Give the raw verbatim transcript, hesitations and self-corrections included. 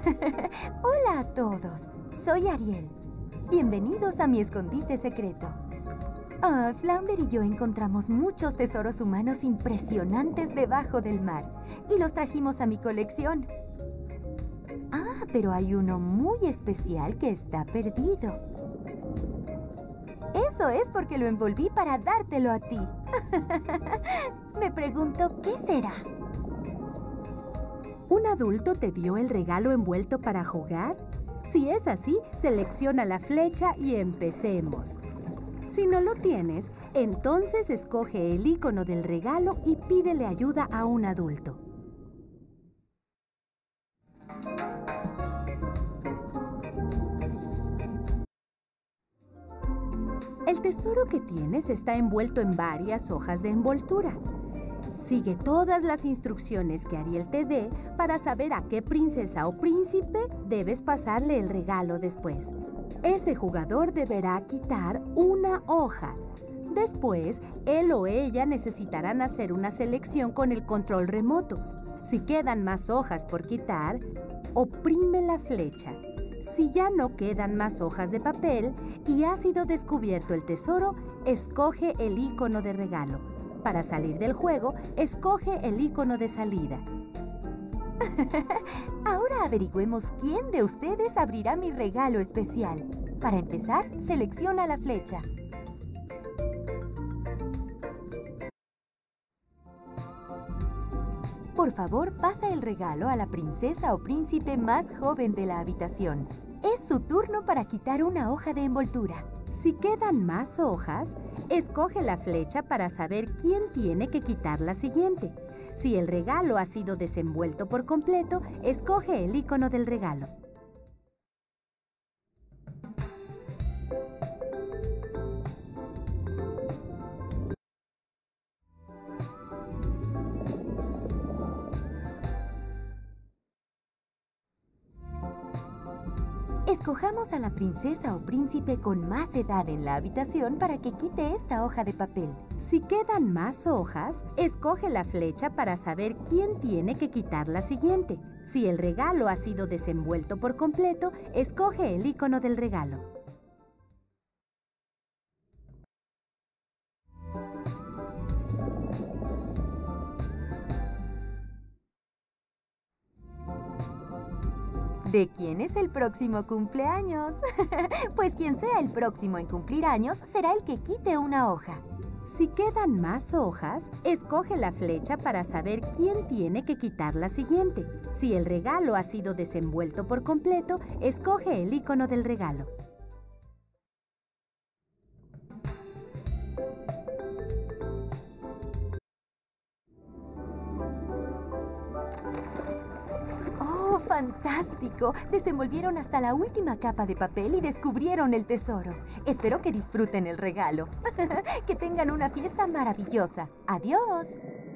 Hola a todos, soy Ariel. Bienvenidos a mi escondite secreto. Ah, Flounder y yo encontramos muchos tesoros humanos impresionantes debajo del mar y los trajimos a mi colección. Ah, pero hay uno muy especial que está perdido. Eso es porque lo envolví para dártelo a ti. Me pregunto, ¿qué será? ¿Un adulto te dio el regalo envuelto para jugar? Si es así, selecciona la flecha y empecemos. Si no lo tienes, entonces escoge el icono del regalo y pídele ayuda a un adulto. El tesoro que tienes está envuelto en varias hojas de envoltura. Sigue todas las instrucciones que Ariel te dé para saber a qué princesa o príncipe debes pasarle el regalo después. Ese jugador deberá quitar una hoja. Después, él o ella necesitarán hacer una selección con el control remoto. Si quedan más hojas por quitar, oprime la flecha. Si ya no quedan más hojas de papel y ha sido descubierto el tesoro, escoge el icono de regalo. Para salir del juego, escoge el icono de salida. Ahora averigüemos quién de ustedes abrirá mi regalo especial. Para empezar, selecciona la flecha. Por favor, pasa el regalo a la princesa o príncipe más joven de la habitación. Es su turno para quitar una hoja de envoltura. Si quedan más hojas, escoge la flecha para saber quién tiene que quitar la siguiente. Si el regalo ha sido desenvuelto por completo, escoge el icono del regalo. Escojamos a la princesa o príncipe con más edad en la habitación para que quite esta hoja de papel. Si quedan más hojas, escoge la flecha para saber quién tiene que quitar la siguiente. Si el regalo ha sido desenvuelto por completo, escoge el icono del regalo. ¿De quién es el próximo cumpleaños? Pues quien sea el próximo en cumplir años será el que quite una hoja. Si quedan más hojas, escoge la flecha para saber quién tiene que quitar la siguiente. Si el regalo ha sido desenvuelto por completo, escoge el icono del regalo. ¡Fantástico! Desenvolvieron hasta la última capa de papel y descubrieron el tesoro. Espero que disfruten el regalo. Que tengan una fiesta maravillosa. ¡Adiós!